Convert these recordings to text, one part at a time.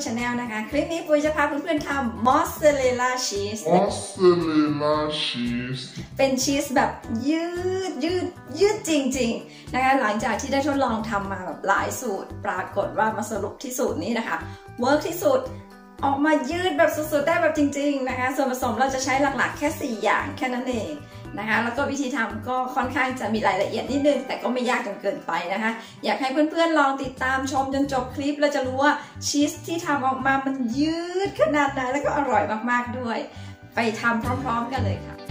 ชาแนลนะคะคลิปนี้ปุ้ยจะพาเพื่อนๆทำมอสซาเรลล่าชีสเป็นชีสแบบยืดจริงๆนะคะหลังจากที่ได้ทดลองทำมาแบบหลายสูตรปรากฏว่ามาสรุปที่สูตรนี้นะคะเวิร์กที่สุดออกมายืดแบบสุดๆได้แบบจริงๆนะคะส่วนผสมเราจะใช้หลักๆแค่4อย่างแค่นั้นเองนะคะแล้วก็วิธีทำก็ค่อนข้างจะมีรายละเอียดนิดนึงแต่ก็ไม่ยากจนเกินไปนะคะอยากให้เพื่อนๆลองติดตามชมจนจบคลิปแล้วจะรู้ว่าชีสที่ทำออกมามันยืดขนาดไหนแล้วก็อร่อยมากๆด้วยไปทำพร้อมๆกันเลยค่ะ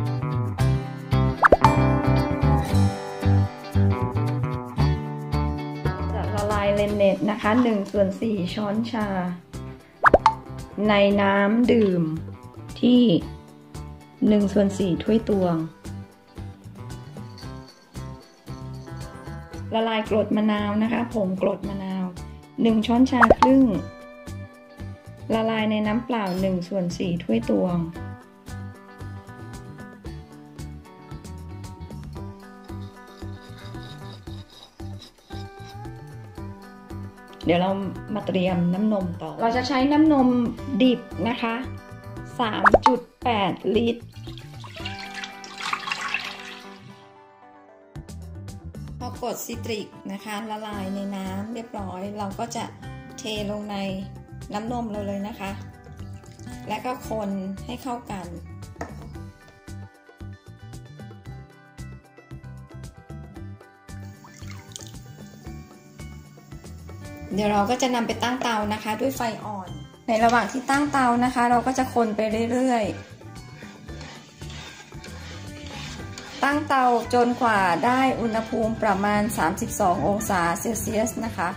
จะละลายเลนเน็ตนะคะ1/4 ช้อนชาในน้ำดื่มที่1/4 ถ้วยตวงละลายกรดมะนาวนะคะผงกรดมะนาว1 ช้อนชาครึ่งละลายในน้ำเปล่า1/4 ถ้วยตวงเดี๋ยวเรามาเตรียมน้ำนมต่อเราจะใช้น้ำนมดิบนะคะ 3.8 ลิตรพอกดซิตริกนะคะละลายในน้ำเรียบร้อยเราก็จะเทลงในน้ำนมเราเลยนะคะและก็คนให้เข้ากันเดี๋ยวเราก็จะนำไปตั้งเตานะคะด้วยไฟอ่อนในระหว่างที่ตั้งเตานะคะเราก็จะคนไปเรื่อยๆตั้งเตาจนกว่าได้อุณหภูมิประมาณ32 องศาเซลเซียสนะคะ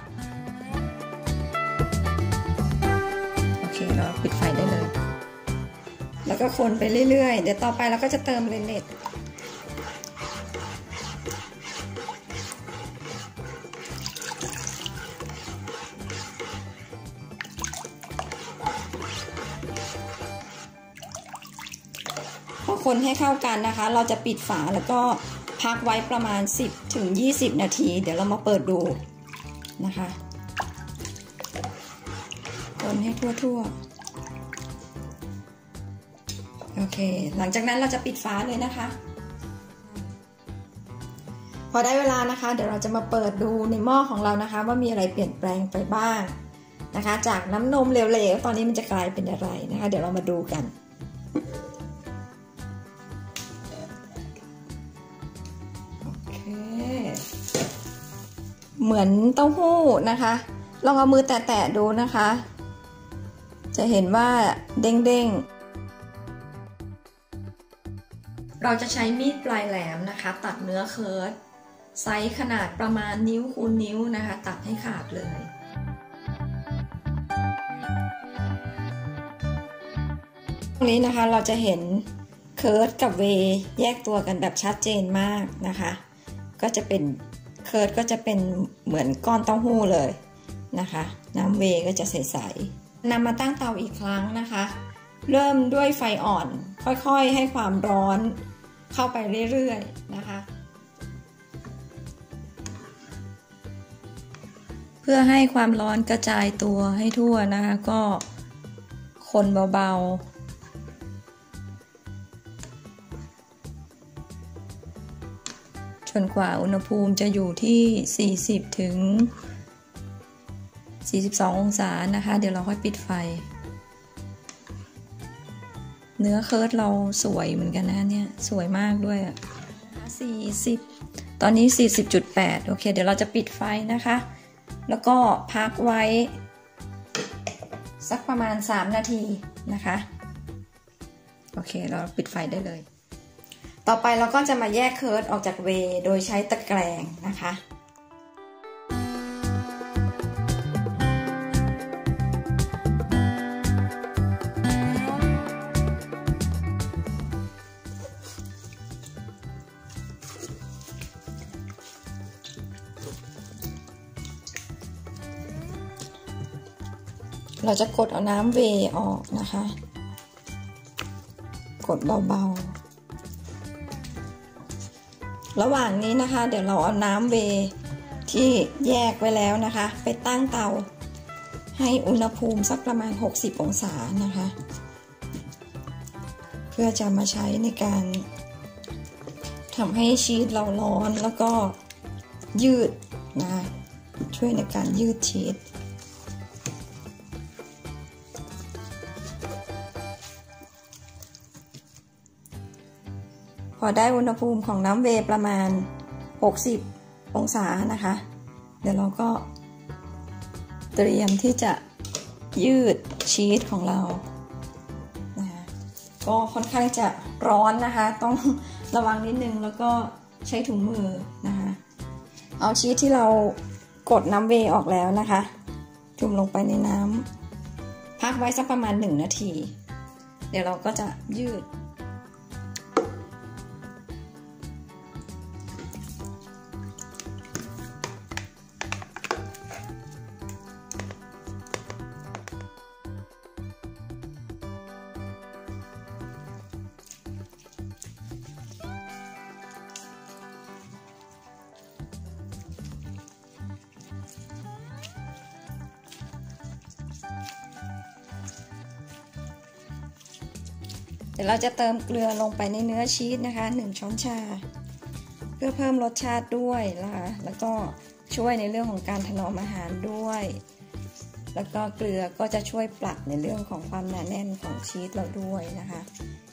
โอเคเราปิดไฟได้เลยแล้วก็คนไปเรื่อยๆเดี๋ยวต่อไปเราก็จะเติมเลนเน็ตคนให้เข้ากันนะคะเราจะปิดฝาแล้วก็พักไว้ประมาณ10-20 นาทีเดี๋ยวเรามาเปิดดูนะคะคนให้ทั่วๆโอเคหลังจากนั้นเราจะปิดฝาเลยนะคะพอได้เวลานะคะเดี๋ยวเราจะมาเปิดดูในหม้อของเรานะคะว่ามีอะไรเปลี่ยนแปลงไปบ้างนะคะจากน้ำนมเหลวๆตอนนี้มันจะกลายเป็นอะไรนะคะเดี๋ยวเรามาดูกันเหมือนเต้าหู้นะคะลองเอามือแตะๆดูนะคะจะเห็นว่าเด้งๆเราจะใช้มีดปลายแหลมนะคะตัดเนื้อเคิร์ดไซส์ขนาดประมาณนิ้วคูณนิ้วนะคะตัดให้ขาดเลยตรงนี้นะคะเราจะเห็นเคิร์ดกับเวย์แยกตัวกันแบบชัดเจนมากนะคะก็จะเป็นเคิร์ดก็จะเป็นเหมือนก้อนเต้าหู้เลยนะคะน้ำเวย์ก็จะใสๆนำมาตั้งเตาอีกครั้งนะคะเริ่มด้วยไฟอ่อนค่อยๆให้ความร้อนเข้าไปเรื่อยๆนะคะเพื่อให้ความร้อนกระจายตัวให้ทั่วนะคะก็คนเบาๆจนกว่าอุณหภูมิจะอยู่ที่40-42 องศานะคะเดี๋ยวเราค่อยปิดไฟเนื้อเคิร์ดเราสวยเหมือนกันนะเนี่ยสวยมากด้วยอ่ะ40ตอนนี้ 40.8 โอเคเดี๋ยวเราจะปิดไฟนะคะแล้วก็พักไว้สักประมาณ3 นาทีนะคะโอเคเราปิดไฟได้เลยต่อไปเราก็จะมาแยกเคิร์ดออกจากเวย์โดยใช้ตะแกรงนะคะเราจะกดเอาน้ำเวย์ออกนะคะกดเบาๆระหว่างนี้นะคะเดี๋ยวเราเอาน้ำเวย์ที่แยกไว้แล้วนะคะไปตั้งเตาให้อุณหภูมิสักประมาณ60องศานะคะเพื่อจะมาใช้ในการทำให้ชีสเราร้อนแล้วก็ยืดนะช่วยในการยืดชีสพอได้อุณหภูมิของน้ำเวย์ประมาณ60องศานะคะเดี๋ยวเราก็เตรียมที่จะยืดชีสของเรานะคะก็ค่อนข้างจะร้อนนะคะต้องระวังนิดนึงแล้วก็ใช้ถุงมือนะคะเอาชีสที่เรากดน้ำเวย์ออกแล้วนะคะจุ่มลงไปในน้ำพักไว้สักประมาณ1 นาทีเดี๋ยวเราก็จะยืดเดี๋ยวเราจะเติมเกลือลงไปในเนื้อชีสนะคะ1 ช้อนชาเพื่อเพิ่มรสชาติด้วยนะคะแล้วก็ช่วยในเรื่องของการถนอมอาหารด้วยแล้วก็เกลือก็จะช่วยปรับในเรื่องของความหนาแน่นของชีสเราด้วยนะคะ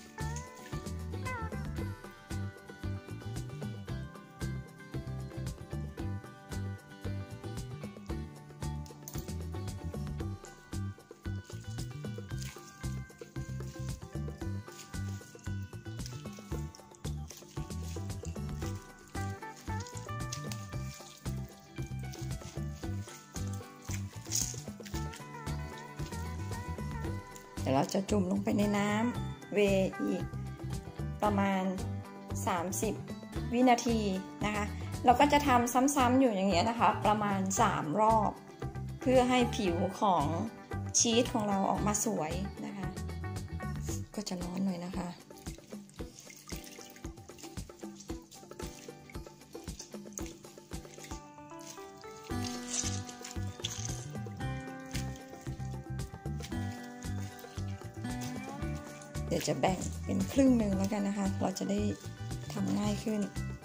เดี๋ยวเราจะจุ่มลงไปในน้ำเวย์อีกประมาณ30 วินาทีนะคะเราก็จะทำซ้ำๆอยู่อย่างเงี้ยนะคะประมาณ3 รอบเพื่อให้ผิวของชีสของเราออกมาสวยนะคะก็จะร้อนหน่อยนะคะเดี๋ยวจะแบ่งเป็นครึ่งหนึ่งแล้วกันนะคะเราจะได้ทำง่ายขึ้น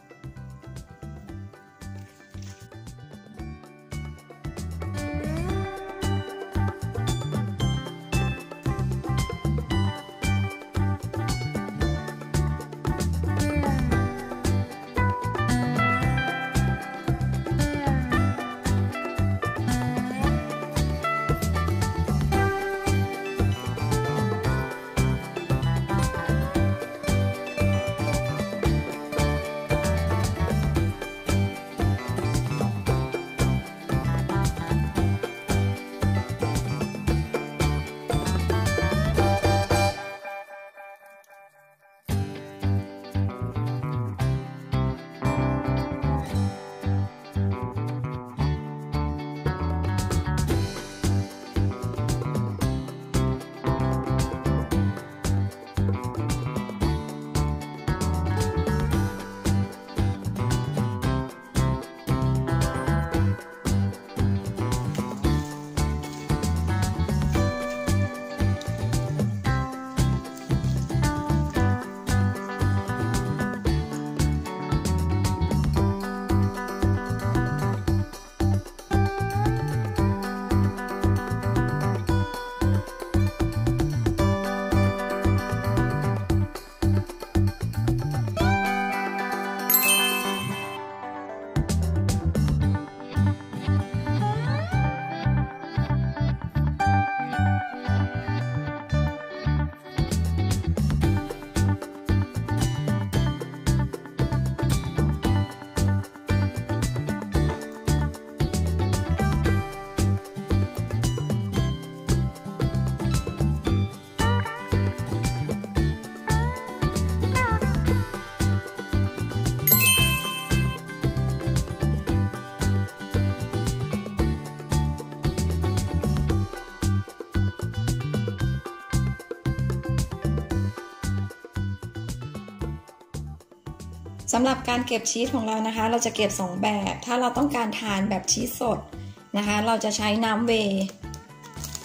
สำหรับการเก็บชีสของเรานะคะเราจะเก็บ2 แบบถ้าเราต้องการทานแบบชีสสดนะคะเราจะใช้น้ำเวย์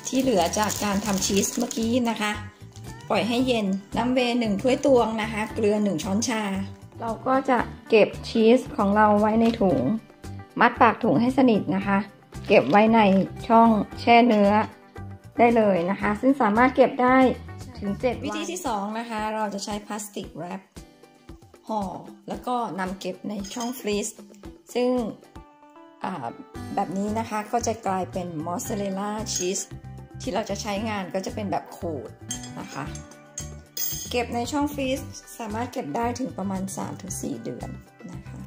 ที่เหลือจากการทำชีสเมื่อกี้นะคะ ปล่อยให้เย็นน้ำเวย์1 ถ้วยตวงนะคะเกลือ1 ช้อนชาเราก็จะเก็บชีสของเราไว้ในถุงมัดปากถุงให้สนิทนะคะเก็บไว้ในช่องแช่เนื้อได้เลยนะคะซึ่งสามารถเก็บได้ถึง7 วิธีที่2นะคะเราจะใช้พลาสติกแรปห่อแล้วก็นำเก็บในช่องฟรีซซึ่งแบบนี้นะคะก็จะกลายเป็นมอสซาเรลล่าชีสที่เราจะใช้งานก็จะเป็นแบบขูดนะคะเก็บในช่องฟรีซสามารถเก็บได้ถึงประมาณ 3-4 เดือนนะคะ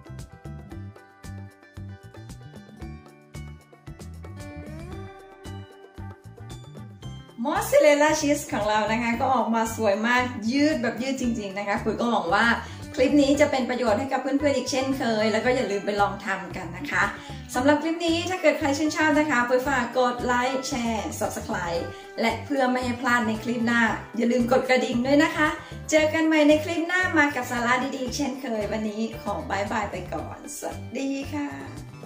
มอสซาเรลล่าชีสของเรานะคะก็ออกมาสวยมากยืดแบบยืดจริงๆนะคะคุยก็หวังว่าคลิปนี้จะเป็นประโยชน์ให้กับเพื่อนๆอีกเช่นเคยแล้วก็อย่าลืมไปลองทำกันนะคะสำหรับคลิปนี้ถ้าเกิดใครชื่นชอบนะคะฝากกดไลค์แชร์ Subscribe และเพื่อไม่ให้พลาดในคลิปหน้าอย่าลืมกดกระดิ่งด้วยนะคะเจอกันใหม่ในคลิปหน้ามากับสาระดีๆเช่นเคยวันนี้ขอบายบายไปก่อนสวัสดีค่ะ